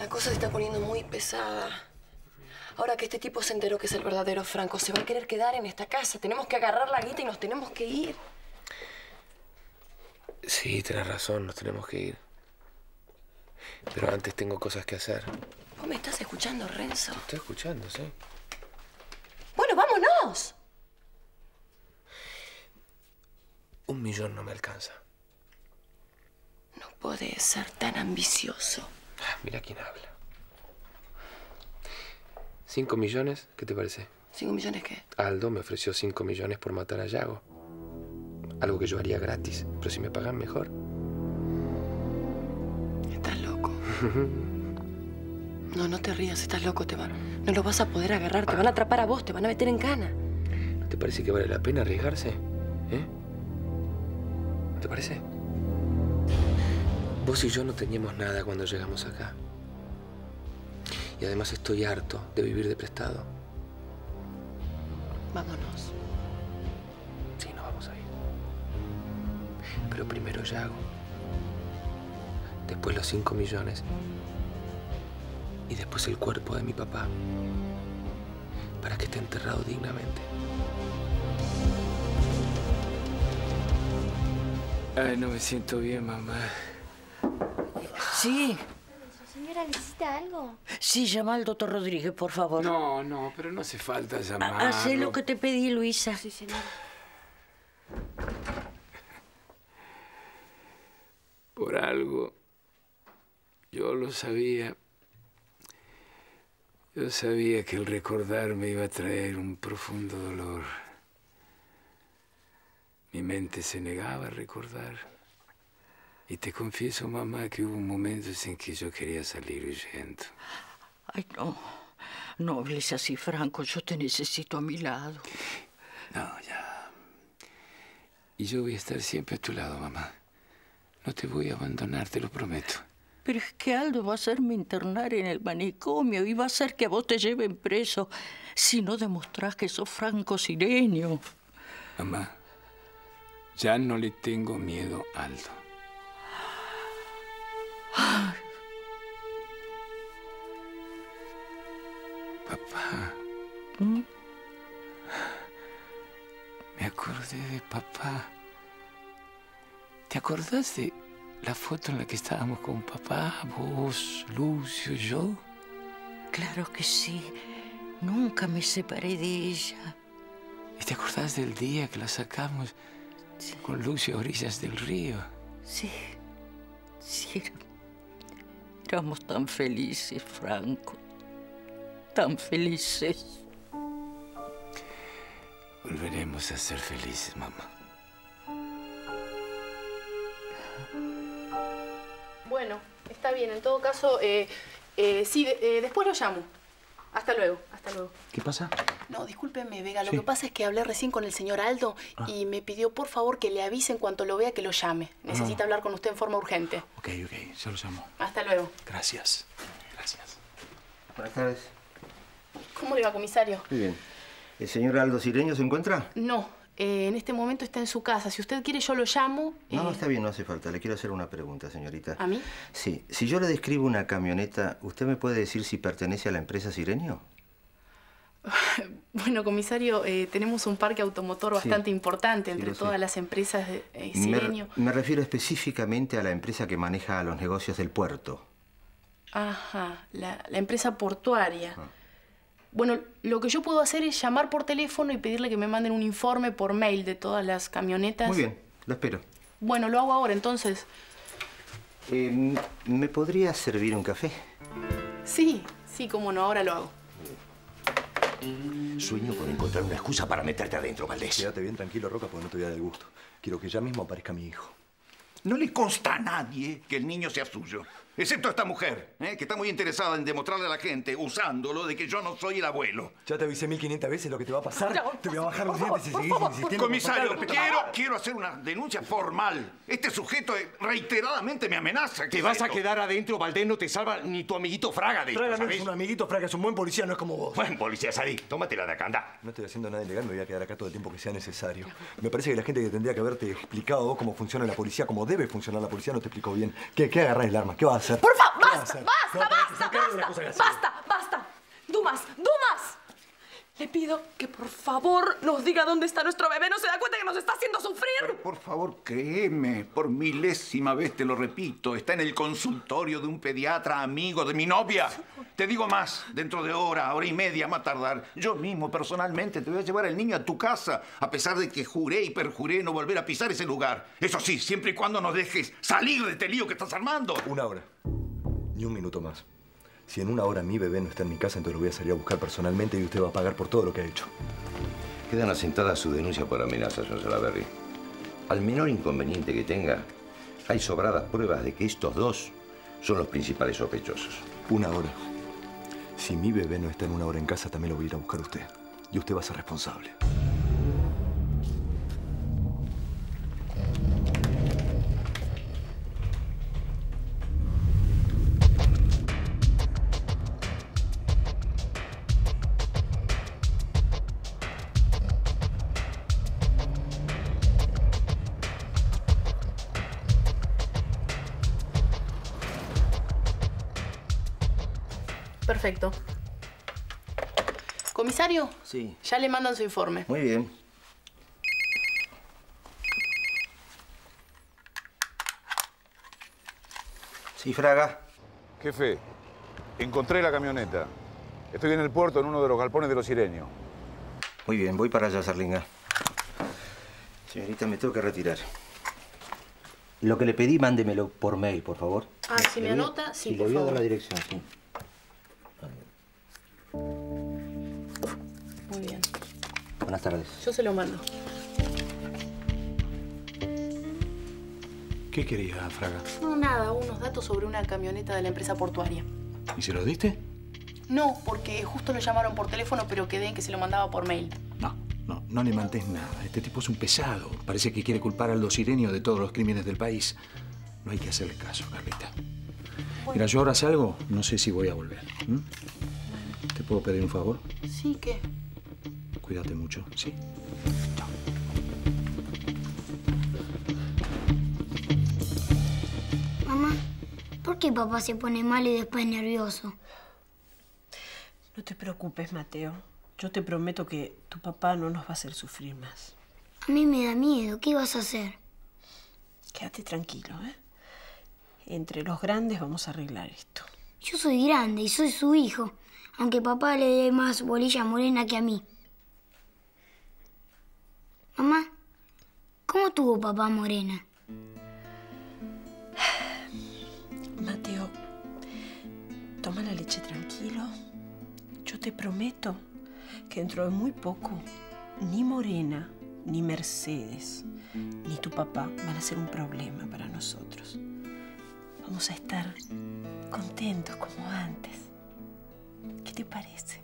La cosa se está poniendo muy pesada. Ahora que este tipo se enteró que es el verdadero Franco, se va a querer quedar en esta casa. Tenemos que agarrar la guita y nos tenemos que ir. Sí, tenés razón, nos tenemos que ir. Pero antes tengo cosas que hacer. ¿Vos me estás escuchando, Renzo? Te estoy escuchando, sí. Bueno, vámonos. 1 millón no me alcanza. No podés ser tan ambicioso. Mira quién habla. 5 millones, ¿qué te parece? ¿5 millones qué? Aldo me ofreció 5 millones por matar a Yago. Algo que yo haría gratis, pero si me pagan mejor. Estás loco. No, no te rías, estás loco. No lo vas a poder agarrar, te van a atrapar a vos, te van a meter en cana. ¿No te parece que vale la pena arriesgarse? ¿No te parece? Vos y yo no teníamos nada cuando llegamos acá. Y además estoy harto de vivir de prestado. Vámonos. Sí, nos vamos a ir. Pero primero Yago. Después los 5 millones. Y después el cuerpo de mi papá. Para que esté enterrado dignamente. Ay, no me siento bien, mamá. Sí. Señora, ¿necesita algo? Sí, llama al doctor Rodríguez, por favor. No, pero no hace falta llamarlo. Hacé lo que te pedí, Luisa. Sí, señora. Por algo. Yo lo sabía. Yo sabía que el recordar me iba a traer un profundo dolor. Mi mente se negaba a recordar. Y te confieso, mamá, que hubo momentos en que yo quería salir huyendo. Ay, no. No hables así, Franco. Yo te necesito a mi lado. No, ya. Y yo voy a estar siempre a tu lado, mamá. No te voy a abandonar, te lo prometo. Pero es que Aldo va a hacerme internar en el manicomio y va a hacer que a vos te lleven preso si no demostrás que sos Franco Sirenio. Mamá, ya no le tengo miedo a Aldo. Ay. Papá. Me acordé de papá. ¿Te acordás de la foto en la que estábamos con papá, vos, Lucio, yo? Claro que sí. Nunca me separé de ella. ¿Y te acordás del día que la sacamos con Lucio a orillas del río? Sí. Sí. Éramos tan felices, Franco. Tan felices. Volveremos a ser felices, mamá. Bueno, está bien. En todo caso, sí, después lo llamo. Hasta luego, hasta luego. ¿Qué pasa? No, discúlpeme, Vega. Lo Sí. que pasa es que hablé recién con el señor Aldo y me pidió, por favor, que le avise en cuanto lo vea que lo llame. Necesita hablar con usted en forma urgente. Ok, yo lo llamo. Hasta luego. Gracias. Gracias. Buenas tardes. ¿Cómo le va, comisario? Muy bien. ¿El señor Aldo Sireño se encuentra? No, en este momento está en su casa. Si usted quiere, yo lo llamo. No, está bien, no hace falta. Le quiero hacer una pregunta, señorita. ¿A mí? Sí. Si yo le describo una camioneta, ¿usted me puede decir si pertenece a la empresa Sireño? Bueno, comisario, tenemos un parque automotor bastante importante entre lo sé. todas las empresas de Sirenio. Me refiero específicamente a la empresa que maneja los negocios del puerto. Ajá, la empresa portuaria. Bueno, lo que yo puedo hacer es llamar por teléfono y pedirle que me manden un informe por mail de todas las camionetas. Muy bien, lo espero. Bueno, lo hago ahora, entonces. ¿Me podría servir un café? Sí, cómo no, ahora lo hago. Sueño con encontrar una excusa para meterte adentro, Valdés. Quédate bien tranquilo, Roca, porque no te voy a dar el gusto. Quiero que ya mismo aparezca mi hijo. No le consta a nadie que el niño sea suyo. Excepto a esta mujer, que está muy interesada en demostrarle a la gente, usándolo, de que yo no soy el abuelo. Ya te avisé 1500 veces lo que te va a pasar. Te voy a bajar los dientes si seguís insistiendo. Comisario, quiero hacer una denuncia formal. Este sujeto reiteradamente me amenaza. Te vas a quedar adentro, Valdés. No te salva ni tu amiguito Fraga de esto, Fraga no ¿sabés? es un amiguito, Fraga es un buen policía, no es como vos. Buen policía, Sadí. Tómatela de acá, anda. No estoy haciendo nada ilegal, me voy a quedar acá todo el tiempo que sea necesario. Me parece que la gente que tendría que haberte explicado cómo funciona la policía, cómo debe funcionar la policía, no te explicó bien. ¿Qué agarrás el arma? ¿Qué vas a hacer? Por favor, ¿Qué vas a basta, hacer? basta, No, tenés que basta, sacarle una cosa basta, graciosa. basta. Dumas, Dumas. Le pido que por favor nos diga dónde está nuestro bebé. ¿No se da cuenta que nos está haciendo sufrir? Pero por favor, créeme, por milésima vez te lo repito, está en el consultorio de un pediatra amigo de mi novia. Te digo más, dentro de hora y media más tardar, yo mismo personalmente te voy a llevar al niño a tu casa, a pesar de que juré y perjuré no volver a pisar ese lugar. Eso sí, siempre y cuando nos dejes salir de este lío que estás armando. Una hora. Ni un minuto más. Si en una hora mi bebé no está en mi casa, entonces lo voy a salir a buscar personalmente y usted va a pagar por todo lo que ha hecho. Quedan asentadas su denuncia por amenaza, señor Salaberry. Al menor inconveniente que tenga, hay sobradas pruebas de que estos dos son los principales sospechosos. Una hora. Si mi bebé no está en una hora en casa, también lo voy a ir a buscar usted. Y usted va a ser responsable. Perfecto. Comisario, Sí. ya le mandan su informe. Muy bien. Sí, Fraga. Jefe, encontré la camioneta. Estoy en el puerto, en uno de los galpones de los Sirenios. Muy bien, voy para allá, Sarlinga. Señorita, me tengo que retirar. Lo que le pedí, mándemelo por mail, por favor. Ah, si me anota, sí, le por voy a dar favor. la dirección, sí. Muy bien. Buenas tardes. Yo se lo mando. ¿Qué quería, Fraga? No, nada, unos datos sobre una camioneta de la empresa portuaria. ¿Y se lo diste? No, porque justo lo llamaron por teléfono, pero quedé en que se lo mandaba por mail. No le mantés nada. Este tipo es un pesado. Parece que quiere culpar a Aldo Sirenio de todos los crímenes del país. No hay que hacerle caso, Carlita. Mira, yo ahora salgo, no sé si voy a volver. ¿M? ¿Te puedo pedir un favor? Sí, ¿qué? Cuídate mucho, sí. Mamá, ¿por qué papá se pone mal y después nervioso? No te preocupes, Mateo. Yo te prometo que tu papá no nos va a hacer sufrir más. A mí me da miedo. ¿Qué vas a hacer? Quédate tranquilo, ¿eh? Entre los grandes vamos a arreglar esto. Yo soy grande y soy su hijo, aunque papá le dé más bolilla a Morena que a mí. Mamá, ¿cómo tuvo papá a Morena? Mateo, toma la leche tranquilo. Yo te prometo que dentro de muy poco, ni Morena, ni Mercedes, ni tu papá van a ser un problema para nosotros. Vamos a estar contentos como antes. ¿Qué te parece?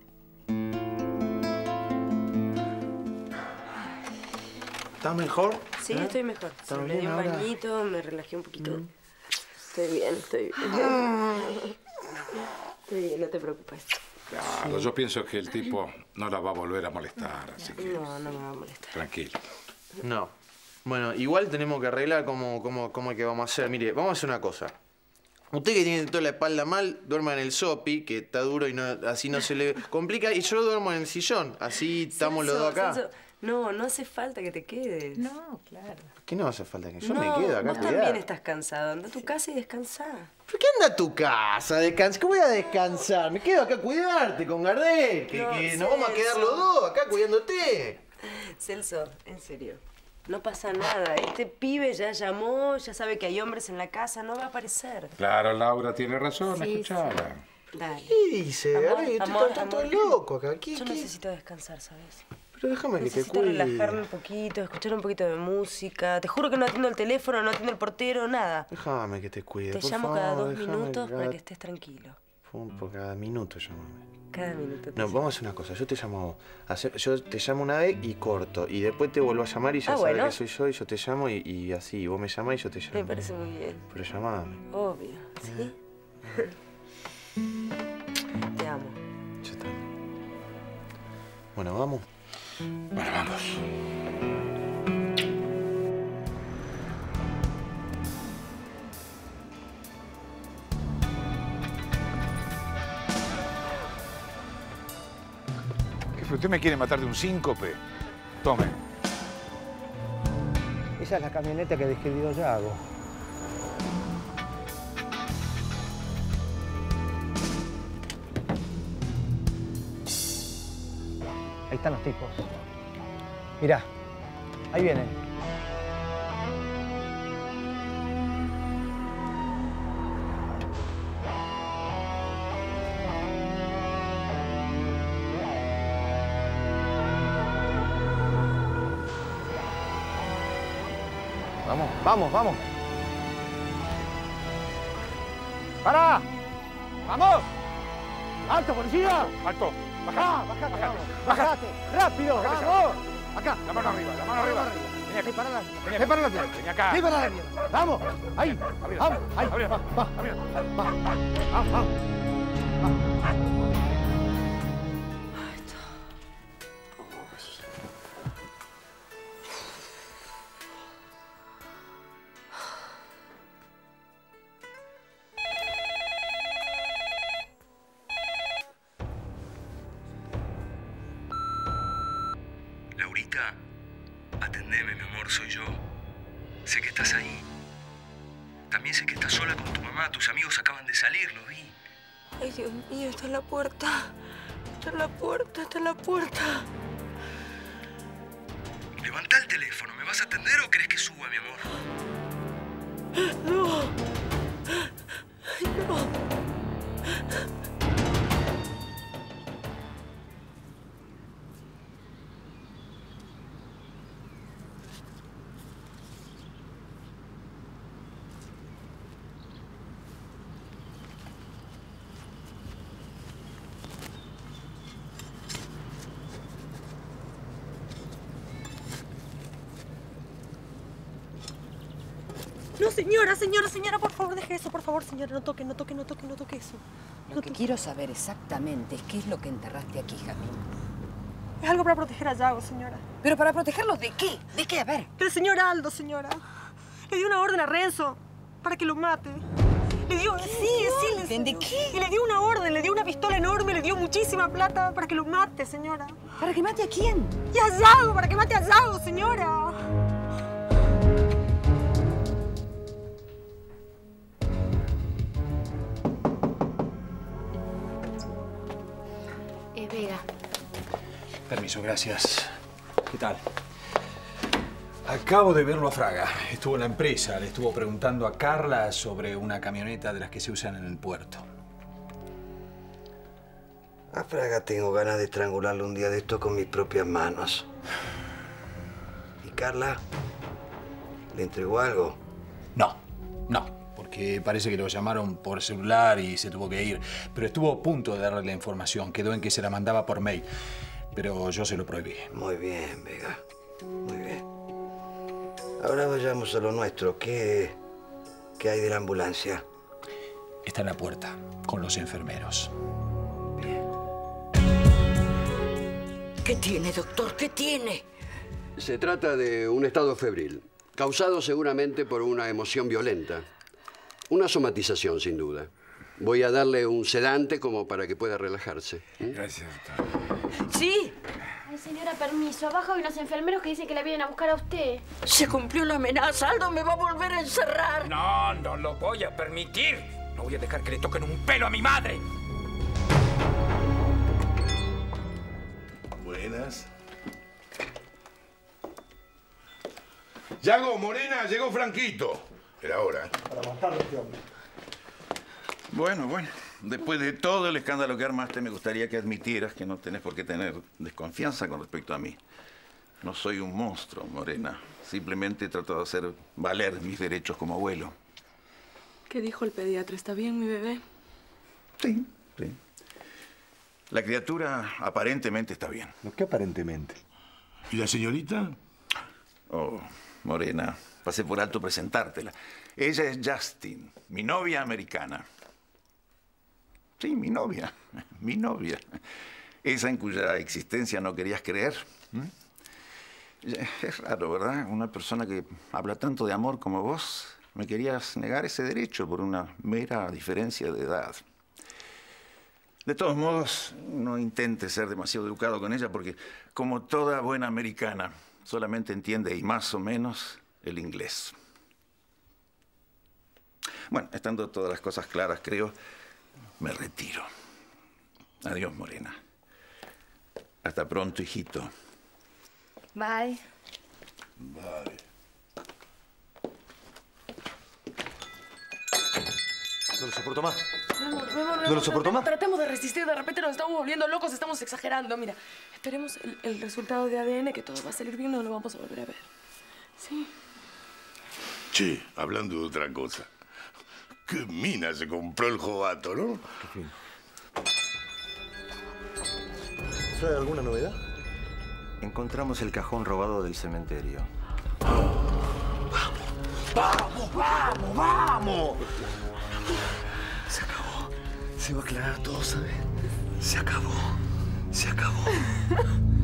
¿Estás mejor? Sí, estoy mejor. Sí, ¿Estás me bien di un ahora? bañito, me relajé un poquito. Estoy bien, estoy bien. Estoy bien, no te preocupes. Claro, yo pienso que el tipo no la va a volver a molestar, así que No, no me va a molestar. tranquilo. No. Bueno, igual tenemos que arreglar cómo es que vamos a hacer. Mire, vamos a hacer una cosa. Usted que tiene toda la espalda mal, duerma en el sopi, que está duro y no, así no se le complica. Y yo duermo en el sillón, así estamos los dos acá. Celso, no, no hace falta que te quedes. No, claro. ¿Qué no hace falta? Que yo me No, quedo acá vos a también cuidar. estás cansado. Anda a tu casa y descansá. ¿Por qué anda a tu casa? ¿Cómo voy a descansar? Me quedo acá a cuidarte con Gardel, que nos vamos a quedar los dos acá cuidándote. Celso, en serio. No pasa nada. Este pibe ya llamó, ya sabe que hay hombres en la casa, no va a aparecer. Claro, Laura tiene razón, Sí, escuchala. Dale. ¿Qué dice? Están todos locos acá. Yo necesito descansar, ¿sabes? Pero déjame que te Necesito cuide. relajarme un poquito, escuchar un poquito de música. Te juro que no atiendo el teléfono, no atiendo el portero, nada. Déjame que te cuide, Te por llamo favor, cada 2 déjame minutos para cada- que estés tranquilo. Por cada minuto llámame. Cada minuto. No, vamos a hacer una cosa. Yo te llamo yo te llamo una vez y corto. Y después te vuelvo a llamar y ya sabes bueno. que soy yo y yo te llamo y así. Vos me llamás y yo te llamo. Me parece muy bien. Pero llamame. Obvio, ¿sí? Te amo. Yo también. Bueno, vamos. Bueno, vamos. Si usted me quiere matar de un síncope, tome. Esa es la camioneta que describió Yago. Ahí están los tipos. Mirá, ahí vienen. Vamos, vamos, vamos. ¡Para! ¡Vamos! ¡Alto, policía! ¡Alto! ¡Bajá! ¡Bajate! ¡Bajate! ¡Rápido! ¡Vamos! Acá. La mano arriba, la mano arriba. Vení acá. Para la mierda. Vení acá. Para la mierda. Vení acá. Para la mierda. ¡Vamos! ¡Ahí! ¡Vamos! ¡Ahí! ¡Va! Laurita, atendeme, mi amor, soy yo. Sé que estás ahí. También sé que estás sola con tu mamá. Tus amigos acaban de salir, lo vi. Ay, Dios mío, está en la puerta. Está en la puerta, está en la puerta. Levanta el teléfono. ¿Me vas a atender o querés que suba, mi amor? No. Ay, no. No, señora, por favor, deje eso, por favor, señora. No toque eso. Lo que quiero saber exactamente es qué es lo que enterraste aquí, Jamín. Es algo para proteger a Yago, señora. ¿Pero para protegerlos de qué? ¿De qué? A ver. El señor Aldo, señora. Le dio una orden a Renzo para que lo mate. Le dio... Sí. ¿De qué? Y le dio una orden, le dio una pistola enorme, le dio muchísima plata para que lo mate, señora. ¿Para que mate a quién? Y a Yago, para que mate a Yago, señora. Vega. Permiso, gracias. ¿Qué tal? Acabo de verlo a Fraga. Estuvo en la empresa. Le estuvo preguntando a Carla sobre una camioneta de las que se usan en el puerto. A Fraga tengo ganas de estrangularlo un día de esto con mis propias manos. ¿Y Carla? ¿Le entregó algo? No. Porque parece que lo llamaron por celular y se tuvo que ir. Pero estuvo a punto de darle la información. Quedó en que se la mandaba por mail. Pero yo se lo prohibí. Muy bien, Vega. Muy bien. Ahora vayamos a lo nuestro. ¿Qué hay de la ambulancia? Está en la puerta, con los enfermeros. ¿Qué tiene, doctor? ¿Qué tiene? Se trata de un estado febril, causado seguramente por una emoción violenta. Una somatización, sin duda. Voy a darle un sedante como para que pueda relajarse. Gracias, doctor. ¿Sí? Ay, señora, permiso. Abajo hay unos enfermeros que dicen que la vienen a buscar a usted. Se cumplió la amenaza. Aldo me va a volver a encerrar. No lo voy a permitir. No voy a dejar que le toquen un pelo a mi madre. Buenas. Yago, Morena, llegó Franquito. Era hora. Para matarlo, este hombre. Bueno. Después de todo el escándalo que armaste, me gustaría que admitieras que no tenés por qué tener desconfianza con respecto a mí. No soy un monstruo, Morena. Simplemente he tratado de hacer valer mis derechos como abuelo. ¿Qué dijo el pediatra? ¿Está bien, mi bebé? Sí. La criatura aparentemente está bien. ¿Qué aparentemente? ¿Y la señorita? Oh, Morena, pasé por alto presentártela. Ella es Justin, mi novia americana. Sí, mi novia. Esa en cuya existencia no querías creer. Es raro, ¿verdad? Una persona que habla tanto de amor como vos, me querías negar ese derecho por una mera diferencia de edad. De todos modos, no intentes ser demasiado educado con ella porque, como toda buena americana, solamente entiende y más o menos el inglés. Bueno, estando todas las cosas claras, creo, me retiro. Adiós, Morena. Hasta pronto, hijito. Bye. Bye. No lo soporto más. ¿No lo soporto más? Tratemos de resistir, de repente nos estamos volviendo locos, estamos exagerando. Mira, esperemos el resultado de ADN, que todo va a salir bien, no lo vamos a volver a ver. ¿Sí? Che, hablando de otra cosa. Qué mina se compró el jovato, ¿no? ¿Trae alguna novedad? Encontramos el cajón robado del cementerio. ¡Vamos, vamos, vamos! Se acabó. Se va a aclarar todo, ¿sabes? Se acabó. Se acabó.